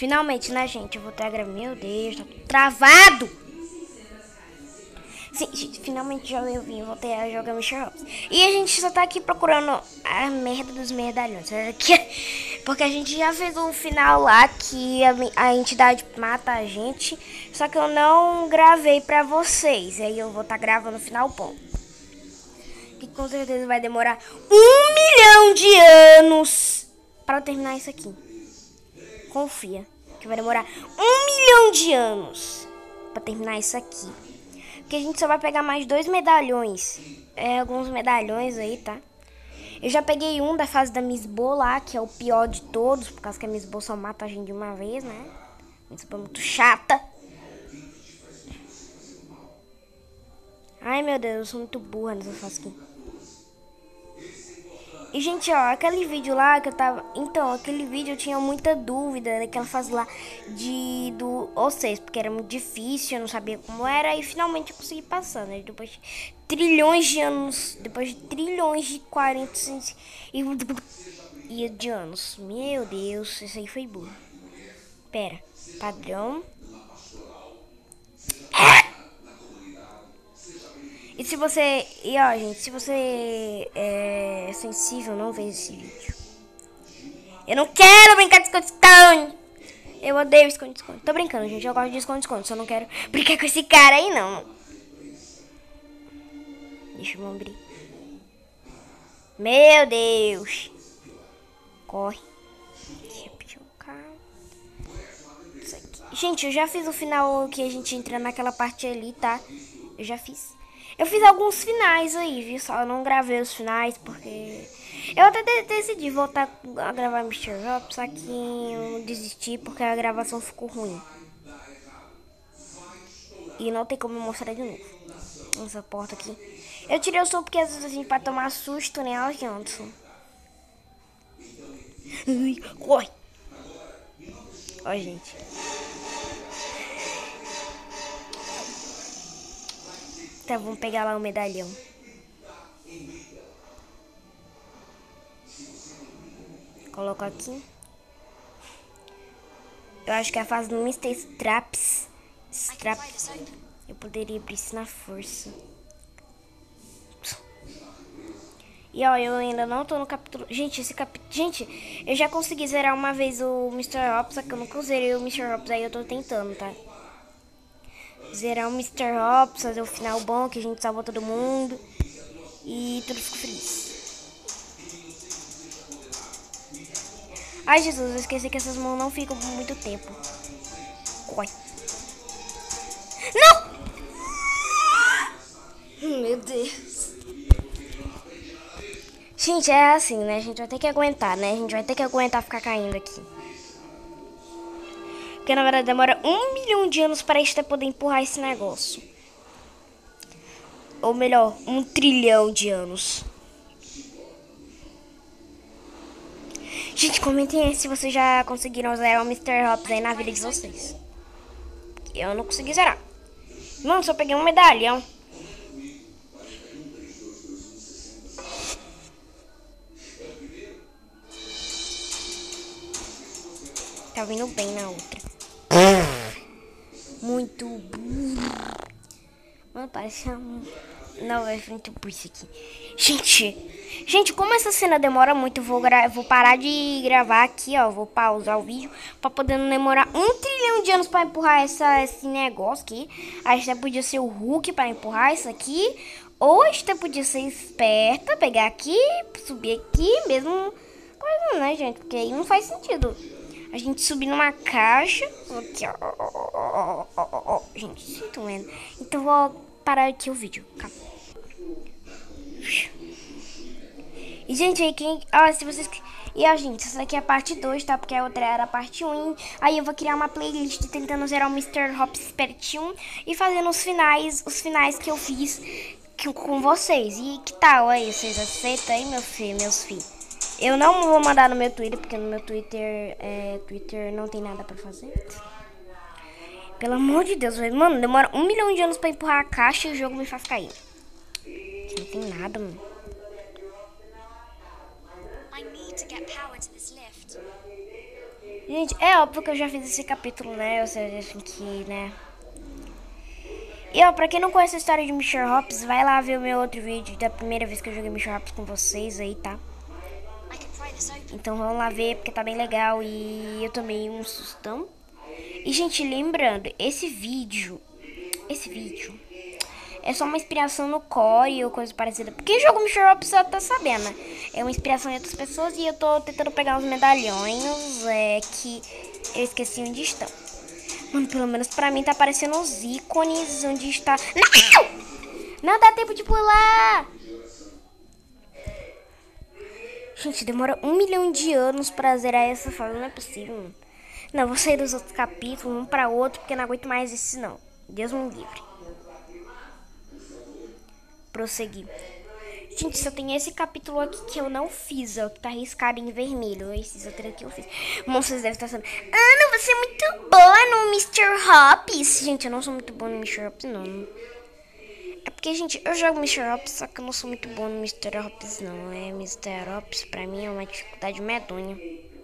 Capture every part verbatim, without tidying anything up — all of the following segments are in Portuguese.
Finalmente, né, gente? Eu vou estar gravando. Meu Deus, tá tudo travado! Sim, gente, finalmente eu vim, voltei a jogar mister Hops. E a gente só tá aqui procurando a merda dos medalhões. Porque a gente já fez um final lá que a, a entidade mata a gente. Só que eu não gravei pra vocês. E aí eu vou estar tá gravando o final bom. Que com certeza vai demorar um milhão de anos para terminar isso aqui. Confia que vai demorar um milhão de anos para terminar isso aqui. Porque a gente só vai pegar mais dois medalhões. É, alguns medalhões aí, tá? Eu já peguei um da fase da Miss Bo lá, que é o pior de todos, por causa que a Miss Bo só mata a gente de uma vez, né? Miss Bo é muito chata. Ai, meu Deus, eu sou muito burra nessa fase aqui. E, gente, ó, aquele vídeo lá que eu tava... Então, aquele vídeo eu tinha muita dúvida daquela fase lá de... do O seis, porque era muito difícil, eu não sabia como era. E finalmente eu consegui passar, né? Depois de trilhões de anos... Depois de trilhões de quarenta e... e de anos. Meu Deus, isso aí foi burro. Pera, padrão... E se você... E ó, gente, se você é sensível, não veja esse vídeo. Eu não quero brincar de esconde-esconde. Eu odeio esconde-esconde. Tô brincando, gente. Eu gosto de esconde-esconde. Só não quero brincar com esse cara aí, não. Deixa eu abrir. Meu Deus. Corre. Deixa eu pedir um carro. Isso aqui. Gente, eu já fiz o final que a gente entra naquela parte ali, tá? Eu já fiz. Eu fiz alguns finais aí, viu? Só eu não gravei os finais porque... Eu até de decidi voltar a gravar mister Hops, só que eu desisti porque a gravação ficou ruim. E não tem como mostrar de novo. Essa porta aqui. Eu tirei o som porque às vezes a gente pode tomar susto, né, Johnson? Ai, corre! Ó, gente. Tá, vamos pegar lá o medalhão. Coloco aqui. Eu acho que é a fase do mister Straps. Straps. Eu poderia abrir isso na força. E ó, eu ainda não tô no capítulo... Gente, esse capítulo... Gente, eu já consegui zerar uma vez o mister Hops, só que eu nunca zerei o mister Hops, aí eu tô tentando, tá? Zerar o mister Hops, fazer o final bom, que a gente salva todo mundo. E tudo fica feliz. Ai, Jesus, eu esqueci que essas mãos não ficam por muito tempo. Corre. Não! Meu Deus. Gente, é assim, né? A gente vai ter que aguentar, né? A gente vai ter que aguentar ficar caindo aqui. Porque, na verdade, demora um milhão de anos para a gente poder empurrar esse negócio. Ou melhor, um trilhão de anos. Gente, comentem aí se vocês já conseguiram zerar o mister Hops aí na vida de vocês. Eu não consegui zerar. Mano, só peguei um medalhão. Tá vindo bem na outra. Muito burro. Mano, parece um... Não, é muito burro isso aqui. Gente, gente, como essa cena demora muito, eu vou, gra... vou parar de gravar aqui, ó. Vou pausar o vídeo pra poder não demorar um trilhão de anos pra empurrar essa, esse negócio aqui. A gente podia ser o Hulk pra empurrar isso aqui. Ou a gente podia ser esperta, pegar aqui, subir aqui, mesmo coisa, né, gente? Porque aí não faz sentido. A gente subir numa caixa. Aqui, ó, ó, ó, ó, ó. Gente, vocês estão vendo? Então vou parar aqui o vídeo. Calma. E, gente, aí quem... Ah, se vocês... E, ó, gente, essa daqui é a parte dois, tá? Porque a outra era a parte um. Aí eu vou criar uma playlist tentando zerar o mister Hops Part um. E fazendo os finais, os finais que eu fiz com vocês. E que tal aí? Vocês aceitam aí, meu filho, meus filhos? Eu não vou mandar no meu Twitter, porque no meu Twitter, é, Twitter não tem nada pra fazer. Pelo amor de Deus, mano, demora um milhão de anos pra empurrar a caixa e o jogo me faz cair. Não tem nada, mano. Gente, é óbvio que eu já fiz esse capítulo, né? Ou seja, assim que, né? E ó, pra quem não conhece a história de mister Hops, vai lá ver o meu outro vídeo da primeira vez que eu joguei mister Hops com vocês aí, tá? Então vamos lá ver, porque tá bem legal e eu tomei um sustão. E, gente, lembrando, esse vídeo, esse vídeo é só uma inspiração no Core ou coisa parecida. Porque jogo mister Hops você tá sabendo, né? É uma inspiração em outras pessoas e eu tô tentando pegar uns medalhões é, que eu esqueci onde estão. Mano, pelo menos pra mim tá aparecendo os ícones onde está... Não! Não dá tempo de pular! Gente, demora um milhão de anos pra zerar essa fase, não é possível. Não, vou sair dos outros capítulos, um pra outro, porque não aguento mais esse não. Deus me livre. Prosseguir. Gente, só tem esse capítulo aqui que eu não fiz, ó, que tá riscado em vermelho. Esses outros aqui eu fiz. Bom, vocês devem estar pensando, Ana, você é muito boa no mister Hops. Gente, eu não sou muito boa no mister Hops, não. É porque, gente, eu jogo mister Hops, só que eu não sou muito bom no mister Hops, não. É, mister Hops pra mim é uma dificuldade medonha.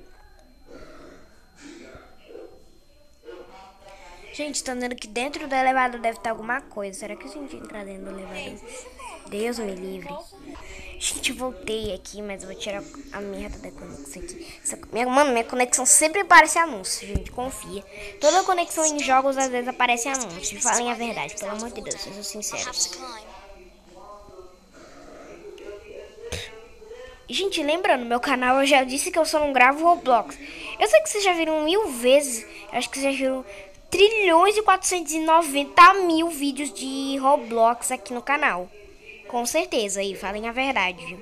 Gente, tá dizendo que dentro do elevador deve ter alguma coisa. Será que a gente entrar dentro do elevador? Deus me livre. Gente, voltei aqui, mas eu vou tirar a merda da conexão aqui. Minha, mano, minha conexão sempre aparece anúncio, gente, confia. Toda conexão em jogos às vezes aparece anúncio. Falem a verdade, pelo amor de Deus, sejam sinceros. Gente, lembrando, meu canal eu já disse que eu só não gravo Roblox. Eu sei que vocês já viram mil vezes, acho que vocês já viram trilhões e quatrocentos e noventa mil vídeos de Roblox aqui no canal. Com certeza, aí, falem a verdade, viu?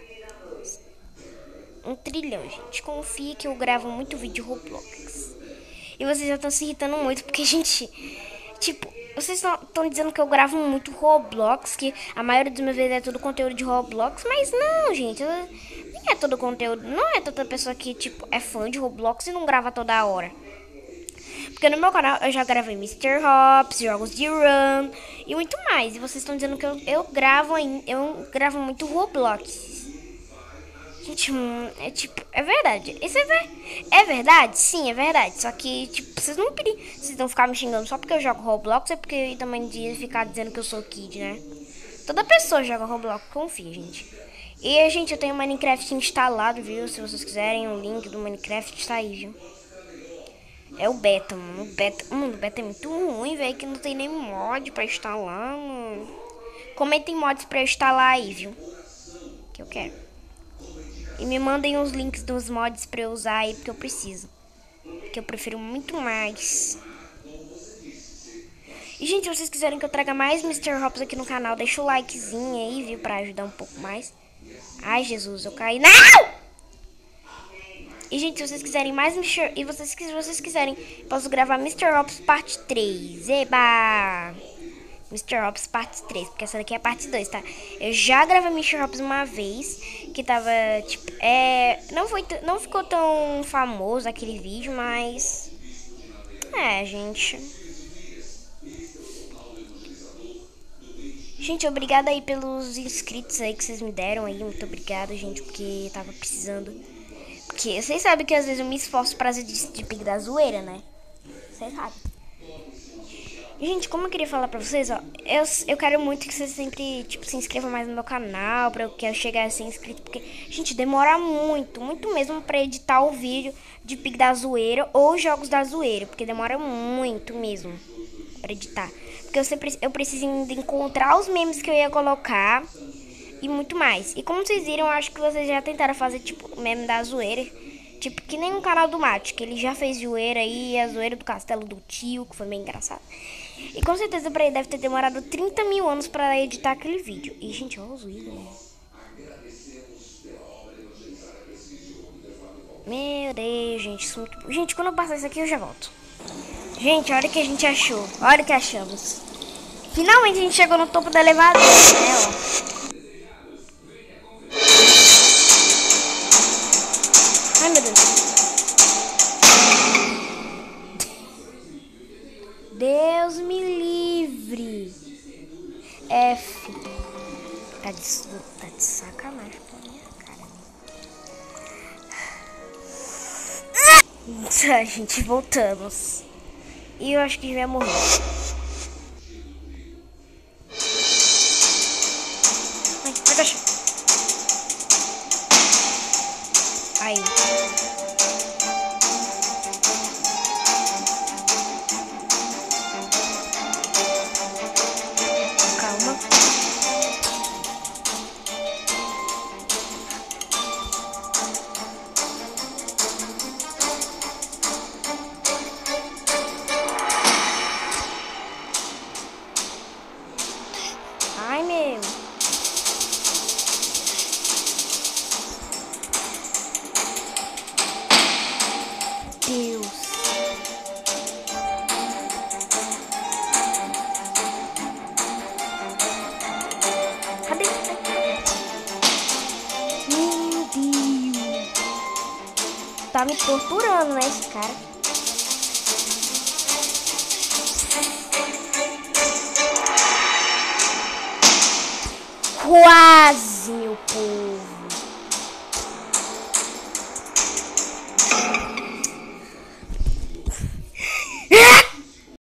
Um trilhão, gente. Confia que eu gravo muito vídeo Roblox. E vocês já estão se irritando muito, porque, gente, tipo, vocês estão dizendo que eu gravo muito Roblox, que a maioria dos meus vídeos é todo conteúdo de Roblox, mas não, gente, não é todo conteúdo, não é toda pessoa que, tipo, é fã de Roblox e não grava toda hora. Porque no meu canal eu já gravei mister Hops, jogos de Run e muito mais. E vocês estão dizendo que eu, eu gravo eu gravo muito Roblox. Gente, é tipo, é verdade. Isso é, ver, é verdade? Sim, é verdade. Só que, tipo, vocês não pedem. Vocês não ficar me xingando só porque eu jogo Roblox, é porque também de ficar dizendo que eu sou kid, né? Toda pessoa joga Roblox, confia, gente. E, gente, eu tenho Minecraft instalado, viu? Se vocês quiserem, o link do Minecraft está aí, viu? É o beta, mano. O beta, mano, o beta é muito ruim, velho. Que não tem nem mod pra instalar, mano. Comentem mods pra eu instalar aí, viu? Que eu quero. E me mandem os links dos mods pra eu usar aí, porque eu preciso. Porque eu prefiro muito mais. E, gente, se vocês quiserem que eu traga mais mister Hops aqui no canal, deixa o likezinho aí, viu? Pra ajudar um pouco mais. Ai, Jesus, eu caí. Não! E, gente, se vocês quiserem mais mister E vocês, se vocês quiserem, posso gravar mister Hops parte três. Eba! mister Hops parte três, porque essa daqui é a parte dois, tá? Eu já gravei mister Hops uma vez, que tava, tipo, é... Não, foi não ficou tão famoso aquele vídeo, mas... É, gente... Gente, obrigada aí pelos inscritos aí que vocês me deram aí. Muito obrigada, gente, porque tava precisando. Porque vocês sabem que às vezes eu me esforço pra fazer de, de pique da zoeira, né? Vocês sabem. Gente, como eu queria falar pra vocês, ó, eu, eu quero muito que vocês sempre, tipo, se inscrevam mais no meu canal, pra eu quero chegar a ser inscrito, porque, gente, demora muito, muito mesmo pra editar o vídeo de pique da zoeira ou jogos da zoeira, porque demora muito mesmo pra editar. Porque eu sempre, eu preciso ainda encontrar os memes que eu ia colocar e muito mais. E como vocês viram, eu acho que vocês já tentaram fazer, tipo, meme da zoeira. Tipo, que nem o canal do Mate, que ele já fez zoeira aí, a zoeira do castelo do tio, que foi bem engraçado. E com certeza pra ele deve ter demorado trinta mil anos pra editar aquele vídeo. E, gente, olha os vídeos, né? Meu Deus, gente, isso é muito... Gente, quando eu passar isso aqui, eu já volto. Gente, olha o que a gente achou. Olha o que achamos. Finalmente a gente chegou no topo do elevador, né, ó. Ai, meu Deus. Deus me livre. F. Tá de, tá de sacanagem com a minha cara. Tá, gente, voltamos. E eu acho que já vai morrer. Ai, vai deixar. Aí. Calma. Ai, meu. Deus. Cadê? Meu Deus. Tá me torturando, né, esse cara? Quase, meu povo.